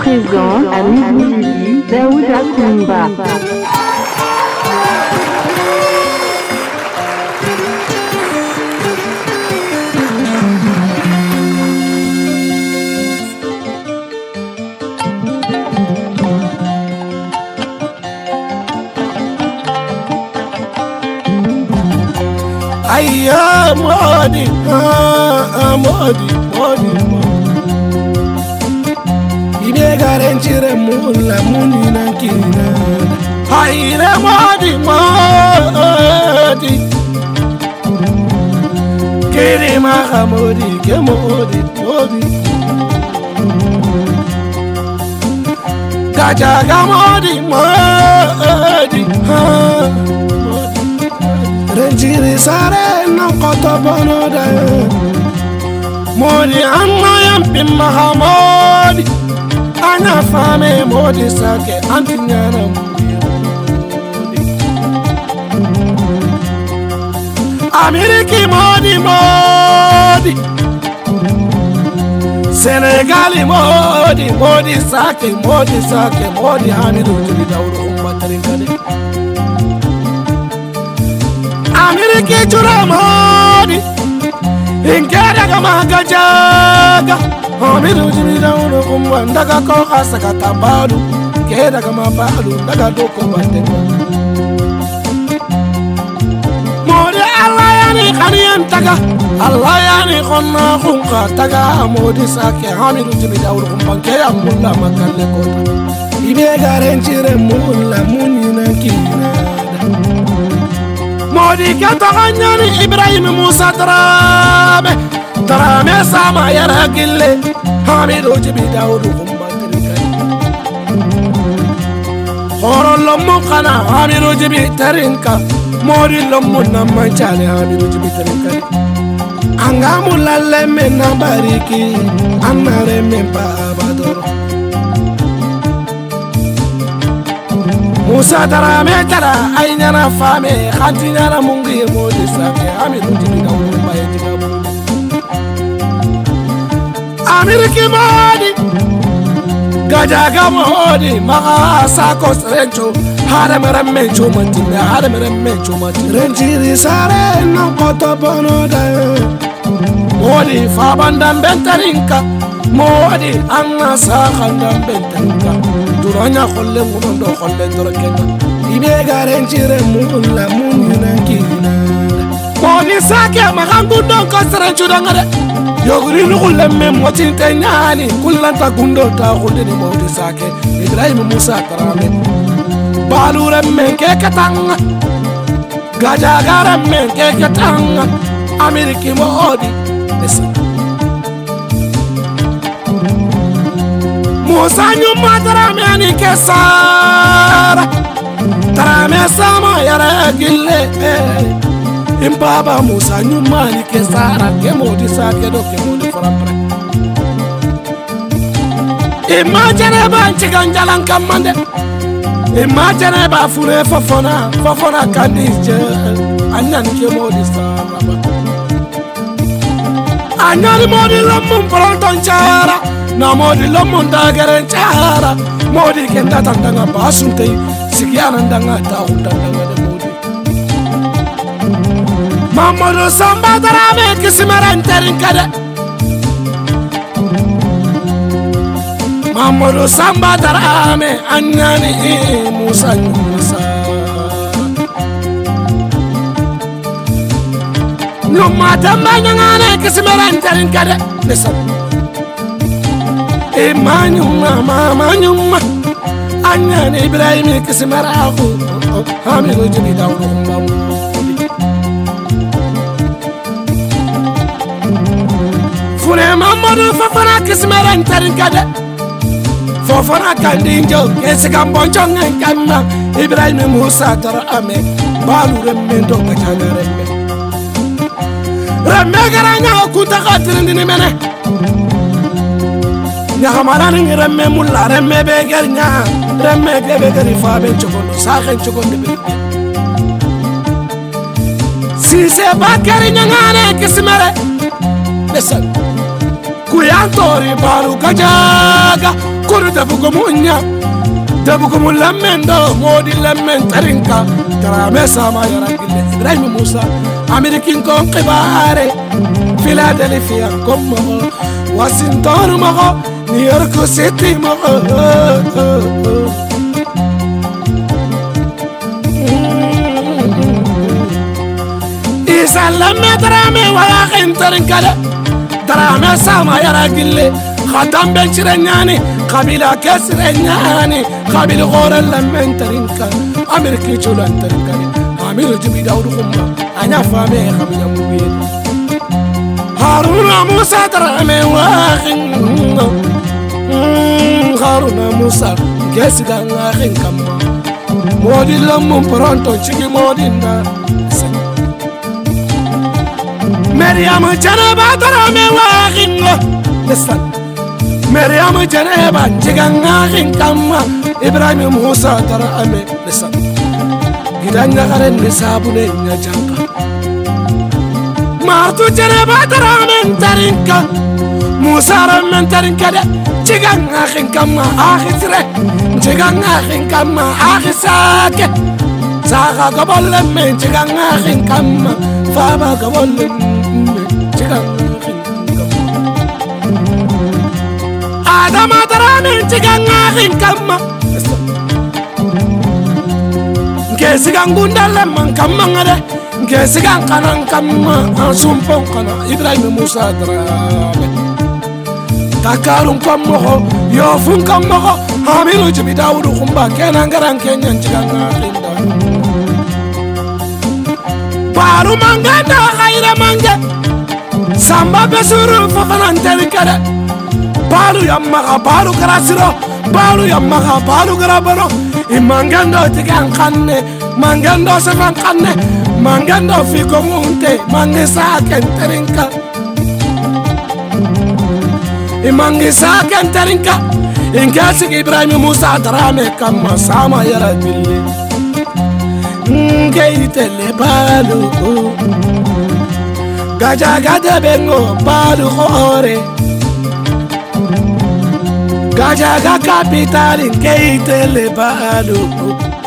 présente à Midi Daouda Koumba. Aya Modi, Modi. Ibe garanchire mula muni nankina. Aya Modi. Kiri maha Modi, ke Modi. Gajaga Modi. Renjiri sare na koto bono da Modi amma yampi Mahamodi Anya fame Modi sake antinyana Modi Ameriki Modi Senegali Modi sake Modi hamidu jiri dauru umbatarin Ameriki chura Modi Inkera kama gajaga Amiru jimi daunu kumwa Ndaga koha sakata balu Kera kama balu Ndaga doko batema Modi Allah yani khaniyan taga Allah yani khonna khunqa taga Modi sake Amiru jimi daunu kumwa Kera mulla makalle kota Ibe garenchire mulla munina kina Modi kataganyani Ibrahim Musa Tarame sama yara gille Hamidu jibi Daudu kumbatirikani Khoro lomu kana Hamidu jibi tarinka Modi lomu namanchale Hamidu jibi tarinkani Angamu lalle mena bariki Anare memba abadoro Musa tarame tara ainyana fame khantinyana mungi Modi sake Hamidu jibi Daudu kumbatirikani Ameriki Modi Gajaga Modi Maga Sako Rencho Hadamere Mencho Mati Renjiri Sare Nakoto Bono da Modi Fabandam Bentarinka Modi Anna Sakhandam Bentarinka Duranya Kholle Mundo Kholle Dorokena Ibega Renjire Mulla Munina Kina Modi Sake Magangundo Kosrencho Dangare Yogri nukulle moti tenyani kullanta gundo ta khulde ni Modi sake Ibrahim Musa Tarame balure menke katanga gajagara menke katanga Ameriki Modi Musa nyuma Tarame ani kesara Tarame sama yara gille Imbaba Musa nyuma ni kesara ke Modi sake do ke Modi farapre Imagine ba chiganjalan kamande Imagine ba fure fofona kanije anyan ke Modi saraba anyan Modi lamun pronton chara na Modi lamun dagaren chara Modi kenda tandanga basunte sikiana ndanga ta utandanga de Modi Mamadou Samba Tarame Kisimara Nterinkade Mamadou Samba Tarame Anyani Musa Numa Tamba Nyangane Kisimara Nterinkade Listen Mama Nyuma Anyani Ibrahim Kisimara Hamidu Jibi Daudu Kumbamu Fune Mamadou Fofana Kismera Nterinkade Fofana Kandinjo Kesikamboncho Ngenkanna Ibrahim Musa Tarame Balu Remendo Kachana Remme Garanya Okuta Katirindini Mene Nyahamarani Remme Mulla Remme Begernya Remme Begeri Faben Chokondo Saken Chokondo Bebe Sise Bakari Nyangane Kismere Listen Kuyantori baru kajaga kuru dabugumunya dabugumu lamendo modi lamen tarinka Darame sama yaragile Ibrahim Musa Amerikin kon qibare Philadelphia comme Washington mago New York City mago Isalamme Darame wala khintarin kala Darame sama yaragile Khatam benchiranyani Kabila kesrenyani Kabil ghora lamen tarinka Ameriki chulan tarinka Amiru jibi Daud Khumba Anya fame khamina mubin Haruna Musa Darame wakhin Haruna Musa Gesiga ngakhin kama Modi lamum pronto chigi modi nda Maryam Janaba Darame wakhin Listen Maryam Janaba chiga ngakhin kama Ibrahim Musa Darame Listen Gidanya karen nisabune nyajanga Martu Janaba Darame tarinka Musa ramen tarinka de chiga ngakhin kama akhisre chiga ngakhin kama akhisake Saga gabolle men chiga ngakhin kama Faba gabolle chiga ngakhin kama Adama Darame chiga ngakhin kama Ngesigan gundale man kama ngade Ngesigan kanan kama Sumpong kana Ibrahim Musa Darame Takarun kama Yofun kama Hamilu jibi Daud Khumba Kenan garan kenyan chiga ngakhin Baru manganda khaira manga Samba besuru fafanan terikada Baru yammaga baru karasiro Baru yammaga baru karabaro Imangando tigan kanne Mangando sefan kanne Mangando fiko munte Mangisa kenterinka Imangisa kenterinka Ingasi Ibrahim Musa Darame kama sama yara billi Ngeitele balu Gaja gada bengo balu khore Gaja ga capital ngeitele balu